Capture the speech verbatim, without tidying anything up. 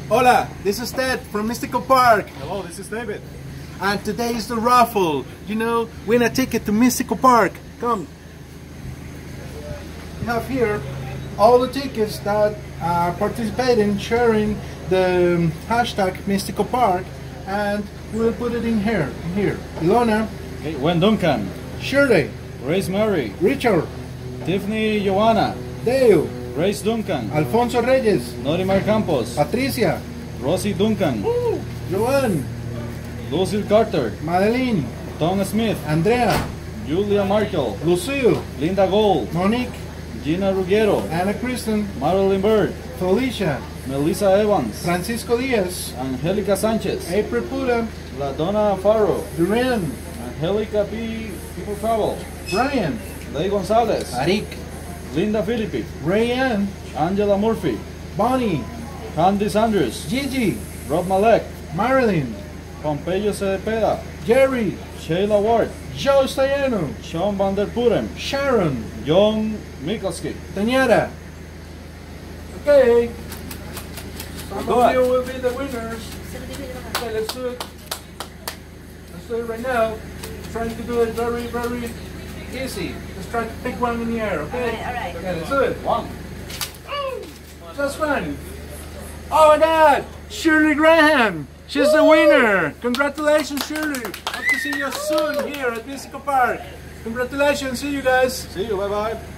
Hola, this is Ted from Mystical Park. Hello, this is David. And today is the raffle. You know, win a ticket to Mystical Park. Come. We have here all the tickets that are participating, sharing the um, hashtag Mystical Park, and we'll put it in here. In here. Ilona, Okay, Gwen Duncan, Shirley, Grace Mary, Richard, Tiffany Joanna, Dale, Grace Duncan, Alfonso Reyes, Norimar Campos, Patricia, Rosie Duncan, Joan, Lucille Carter, Madeline, Tom Smith, Andrea, Julia Markel, Lucille, Linda Gold, Monique, Gina Ruggiero, Anna Kristen, Marilyn Bird, Felicia, Melissa Evans, Francisco Diaz, Angelica Sanchez, April Pura, LaDonna Farrow, Duran, Angelica P. People Travel, Brian, Ley Gonzalez, Arik, Linda Philippi, Rayanne, Angela Murphy, Bonnie, Candy Sanders, Gigi, Rob Malek, Marilyn, Pompeyo Cepeda, Jerry, Sheila Ward, Joe Staiano, Sean Van Der Puren, Sharon, John Mikulski. Tanyara. Okay. Some Go of you ahead. will be the winners. Okay, let's do it. Let's do it right now. Trying to do it very, very easy. Let's try to pick one in the air, okay? Alright, alright. Okay, let's do it. One. Just one. Oh my God! Shirley Graham! She's the winner! Congratulations, Shirley! Hope to see you soon here at Mystical Park. Congratulations, see you guys! See you, bye bye.